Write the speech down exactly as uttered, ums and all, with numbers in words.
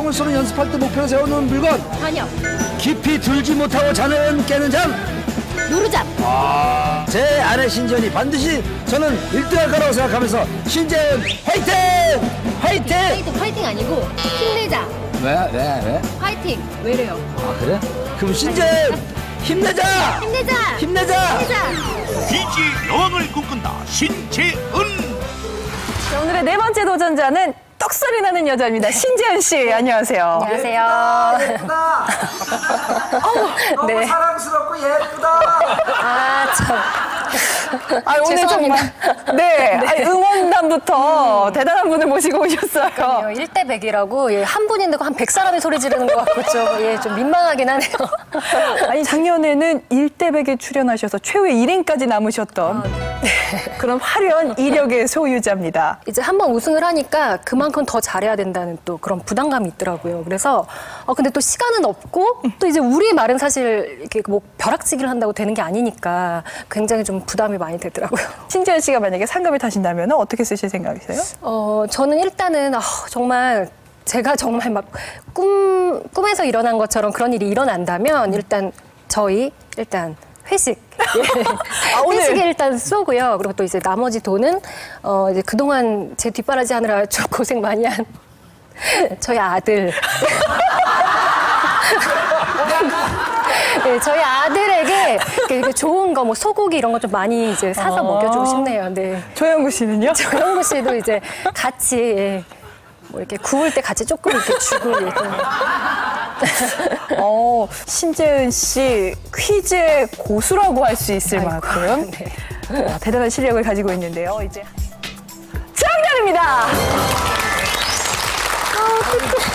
총을 쏘는 연습할 때 목표로 세우는 물건. 단역. 깊이 들지 못하고 자는 깨는 잠. 노루잠. 아, 제 아내 신지연이 반드시 저는 일 등 할 거라고 생각하면서 신지연 화이팅! 화이팅! 화이팅, 화이팅 아니고 힘내자. 왜? 왜? 왜? 화이팅. 왜래요? 아, 그래? 그럼 신지연 힘내자! 힘내자! 힘내자! 힘내자! 퀴즈 여왕을 꿈꾼다 신재은. 자, 오늘의 네 번째 도전자는 떡소리 나는 여자입니다. 신지연 씨, 안녕하세요. 안녕하세요. 예쁘다! 너무 네. 사랑스럽고 예쁘다! 아, 참. 아, 오늘 죄송합니다. 정말 네, 아니, 응원단부터 음. 대단한 분을 모시고 오셨어요. 일 대 백이라고 예, 한 분인데 한 백 사람이 소리 지르는 것 같고 좀, 예, 좀 민망하긴 하네요. 아니, 작년에는 일 대 백에 출연하셔서 최후의 일 인까지 남으셨던 아, 네. 그런 화려한 이력의 소유자입니다. 이제 한번 우승을 하니까 그만큼 더 잘해야 된다는 또 그런 부담감이 있더라고요. 그래서 어 근데 또 시간은 없고 또 이제 우리의 말은 사실 이렇게 뭐 벼락치기를 한다고 되는 게 아니니까 굉장히 좀 부담이 많이 되더라고요. 신지연 씨가 만약에 상금을 타신다면 어떻게 쓰실 생각이세요? 어 저는 일단은 어, 정말 제가 정말 막 꿈, 꿈에서 일어난 것처럼 그런 일이 일어난다면 일단 저희 일단 회식. 예. 아, 오늘. 회식에 일단 쏘고요. 그리고 또 이제 나머지 돈은 어 이제 그동안 제 뒷바라지 하느라 좀 고생 많이 한 저희 아들. 네, 저희 아들에게 이렇게 좋은 거, 뭐 소고기 이런 거 좀 많이 이제 사서 아. 먹여주고 싶네요. 네. 조영구 씨는요? 조영구 씨도 이제 같이 예, 뭐 이렇게 구울 때 같이 조금 이렇게 주고 이렇게. 어, 신재은 씨 퀴즈의 고수라고 할 수 있을 아이고, 만큼 네. 어, 대단한 실력을 가지고 있는데요. 이제 정답입니다.